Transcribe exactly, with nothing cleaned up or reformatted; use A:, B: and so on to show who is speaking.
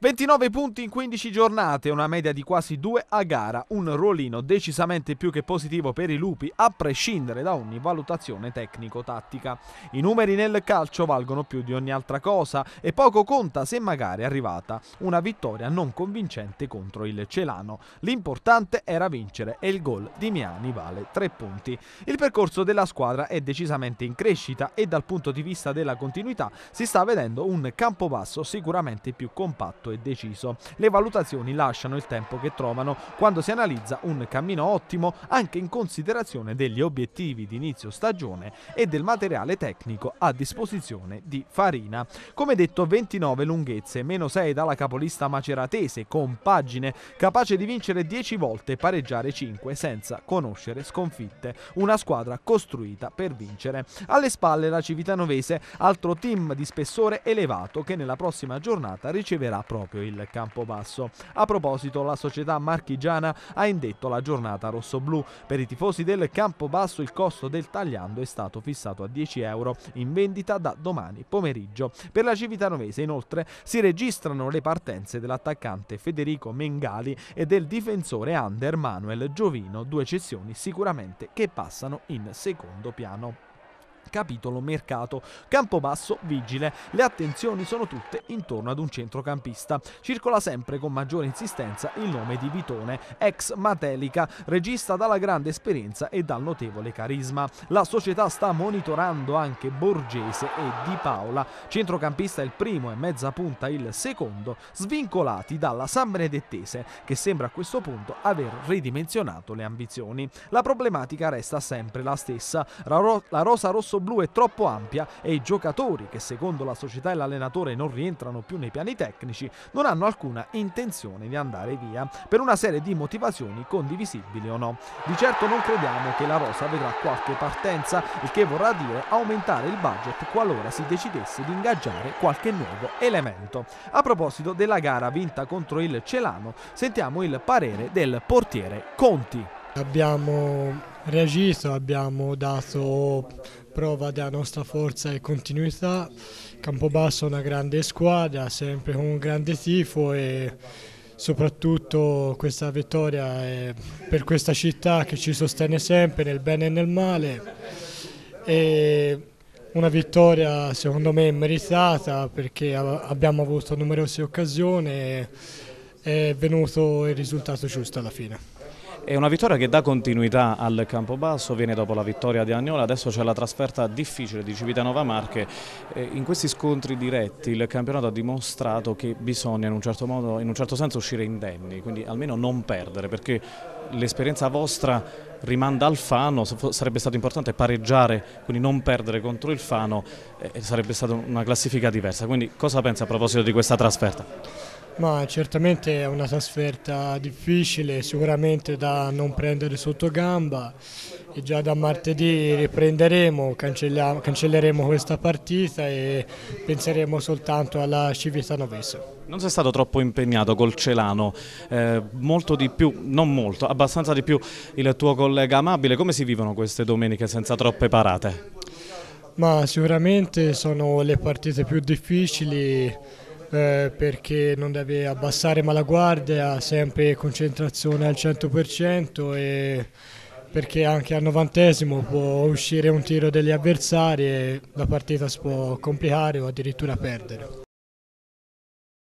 A: ventinove punti in quindici giornate, una media di quasi due a gara, un ruolino decisamente più che positivo per i lupi a prescindere da ogni valutazione tecnico-tattica. I numeri nel calcio valgono più di ogni altra cosa e poco conta se magari è arrivata una vittoria non convincente contro il Celano. L'importante era vincere e il gol di Miani vale tre punti. Il percorso della squadra è decisamente in crescita e dal punto di vista della continuità si sta vedendo un Campobasso sicuramente più compatto e deciso. Le valutazioni lasciano il tempo che trovano quando si analizza un cammino ottimo anche in considerazione degli obiettivi di inizio stagione e del materiale tecnico a disposizione di Farina. Come detto, ventinove lunghezze, meno sei dalla capolista maceratese, compagine capace di vincere dieci volte e pareggiare cinque senza conoscere sconfitte. Una squadra costruita per vincere. Alle spalle la Civitanovese, altro team di spessore elevato che nella prossima giornata riceverà proprio il Campobasso. A proposito, la società marchigiana ha indetto la giornata rossoblù. Per i tifosi del Campobasso il costo del tagliando è stato fissato a dieci euro, in vendita da domani pomeriggio. Per la Civitanovese inoltre si registrano le partenze dell'attaccante Federico Mengali e del difensore under Manuel Giovino, due cessioni sicuramente che passano in secondo piano. Capitolo mercato. Campobasso vigile. Le attenzioni sono tutte intorno ad un centrocampista. Circola sempre con maggiore insistenza il nome di Vitone, ex Matelica, regista dalla grande esperienza e dal notevole carisma. La società sta monitorando anche Borgese e Di Paola, centrocampista il primo e mezza punta il secondo, svincolati dalla San Benedettese, che sembra a questo punto aver ridimensionato le ambizioni. La problematica resta sempre la stessa. La rosa rosso blu è troppo ampia e i giocatori, che secondo la società e l'allenatore non rientrano più nei piani tecnici, non hanno alcuna intenzione di andare via, per una serie di motivazioni condivisibili o no. Di certo non crediamo che la rosa vedrà qualche partenza, il che vorrà dire aumentare il budget qualora si decidesse di ingaggiare qualche nuovo elemento. A proposito della gara vinta contro il Celano, sentiamo il parere del portiere Conti.
B: Abbiamo reagito, abbiamo dato prova della nostra forza e continuità. Campobasso è una grande squadra, sempre con un grande tifo e soprattutto questa vittoria è per questa città che ci sostiene sempre nel bene e nel male. E una vittoria secondo me meritata perché abbiamo avuto numerose occasioni e è venuto il risultato giusto alla fine.
C: È una vittoria che dà continuità al Campobasso, viene dopo la vittoria di Agnola, adesso c'è la trasferta difficile di Civitanova Marche. In questi scontri diretti il campionato ha dimostrato che bisogna in un certo modo, in un certo senso uscire indenni, quindi almeno non perdere, perché l'esperienza vostra rimanda al Fano, sarebbe stato importante pareggiare, quindi non perdere contro il Fano, eh, sarebbe stata una classifica diversa. Quindi cosa pensa a proposito di questa trasferta?
B: Ma certamente è una trasferta difficile, sicuramente da non prendere sotto gamba e già da martedì riprenderemo, cancelleremo questa partita e penseremo soltanto alla Civitanovese.
C: Non sei stato troppo impegnato col Celano, eh, molto di più, non molto, abbastanza di più il tuo collega Amabile. Come si vivono queste domeniche senza troppe parate?
B: Ma sicuramente sono le partite più difficili. Eh, perché non deve abbassare malaguardia, sempre concentrazione al cento per cento e perché anche al novantesimo può uscire un tiro degli avversari e la partita si può complicare o addirittura perdere.